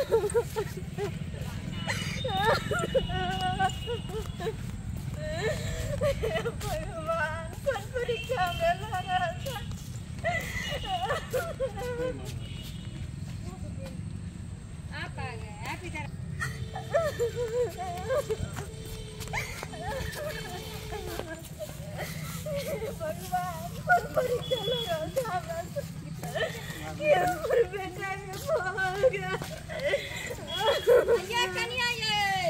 भगवान कौन परीक्षा में लगा था। आप आ गए, आप इधर। भगवान कौन परीक्षा लगा था। बेटा भाग गया। ये कनिया ये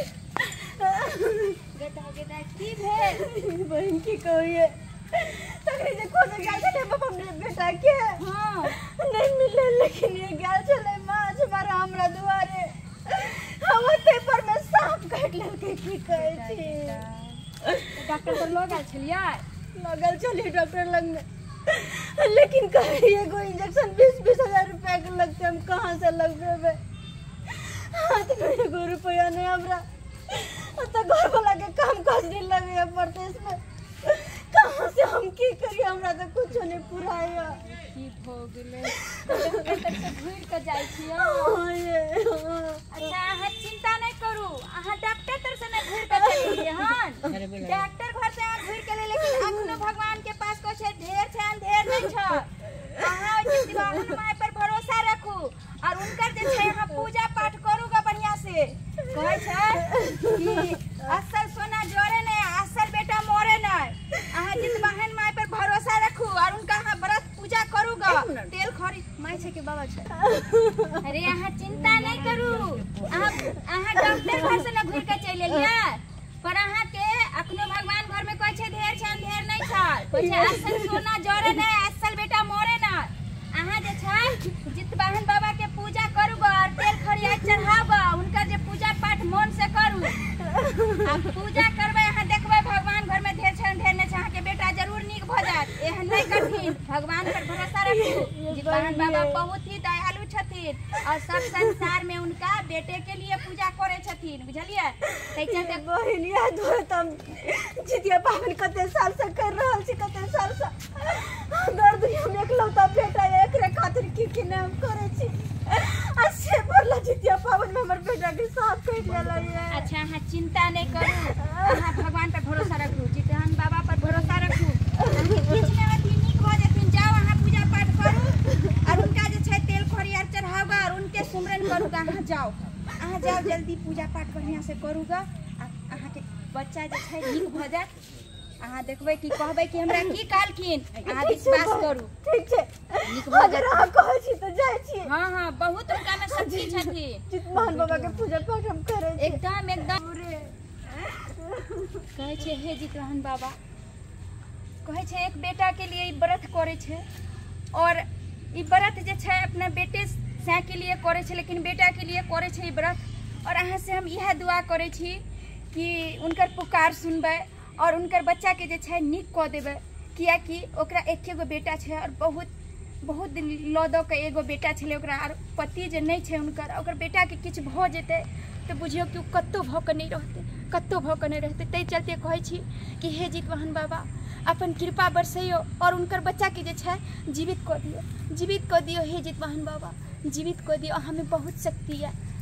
बेटा की भेल बहन की कहिए तकरी से खोज गया चले बाबा हमने बेटा के। हां नहीं मिले लेकिन ये गया चले माज मारा हमरा दुआरे हमते पर में सांप काट लेके की कहै छी। डॉक्टर तो लोग आल छलिए लगल चली डॉक्टर लग में लेकिन कहिए को इंजेक्शन 20-20 हजार रुपया के लगते हम कहाँ से लगवेबे। हाथ में एगो रुपया नहीं हमरा तो घर वाला के काम काज नहीं लगे पड़ते इसमें कहाँ से हम की करिए हमरा तो कुछ नहीं पुराया की हो गेले तक से घुर के जाई छी। अच्छा अहाँ चिंता नहीं करू अहाँ डॉक्टर तर से नहीं घुर के चलिए हन डॉक्टर घर से अहाँ घुर के ले लेकिन अखनो भगवान के पास को छे ढेर छे अंधेर नहीं छ। अहाँ दिवाहन माय पर भरोसा रखू और उनकर जे छे अहाँ पूजा पाठ करूगा बढ़िया से कहै छै कि असल सोना जोरे नहीं असल बेटा मोरे नहीं। अहाँ दिवाहन माय पर भरोसा रखू और उनका अहाँ व्रत पूजा करूगा तेल खरी माय छे के बाबा छे। अरे अहाँ चिंता नहीं करू अहाँ डॉक्टर घर से न घुर के चले लिया पर अहाँ के अखनो भगवान घर में कहै छै ढेर छै अंधेर नहीं छ कहै छै असल सोना जोरे नहीं असल बेटा मोरे नहीं। अहाँ जे छै जितवाहन बाबा के पूजा करूगा और तेल खरिया चढ़ाबा उनका जे पूजा पाठ मन से करू आप पूजा करबे अहाँ देखबे भगवान घर में ढेर छै अंधेर नहीं छै अहाँ के बेटा जरूर नीक भ जात। एहन नहीं करथिन भगवान पर भरोसा रखू जितवाहन बाबा बहुत ही दयालु छथिन और सब संसार में उनका बेटे के लिए पूजा करे छथिन बुझलिए। तै चलते बहन याद हो तम जितिया पावन कते साल से कर रहल छी कते साल से दर्द हम एकलौता बेटा एकरे खातिर की नाम करे छी आ से बोला जितिया पावन में हमर बेटा के साथ कट लेला ये। अच्छा अहाँ चिंता नहीं करू अहाँ भगवान पर भरोसा रखू जितवाहन बाबा पर भरोसा रखू किछ नहीं होती नीक भ जथिन। जाओ अहाँ पूजा पाठ करू और उनका जे छै तेल खरिया चढ़ाओगा और उनके सुमरन करूगा। अहाँ जाओ जल्दी पूजा पाठ बढ़िया से करूगा अहाँ के बच्चा जे छै नीक भ जात। अहाँ देखबै कि कहबै कि हमरा की कहलखिन अहाँ विश्वास करू ठीक छै नीक भ अगर अहाँ कहै छी त जाय छी। हां हां बहुत उनका में शक्ति छथिन जितवाहन बाबा के पूजा पाठ हम करे छी एकदम एकदम कहै छै हे जितवाहन बाबा कहै छै एक बेटा के लिए ई व्रत करे छै और ई व्रत जे छै अपना बेटे से के लिए करे छै लेकिन बेटा के लिए करे छै ई व्रत और अहाँ से हम यह दुआ करे छी कि उनकर पुकार सुनबै और उनकर बच्चा के जे छै नीक क देबै किया कि ओकरा एकेगो बेटा छै और बहुत दिन लदो के एगो बेटा छले ओकरा और पति जे नहीं छै उनकर ओकर बेटा के किछ भ जेते तो बुझियो कि कत्तो भ के नहीं रहते तै चलते कहै छी कि हे जितवाहन बाबा अपन कृपा बरसैयो और उनकर बच्चा के जे छै जीवित क दियो हे जितवाहन बाबा जीवित क दियो। हमें बहुत शक्ति है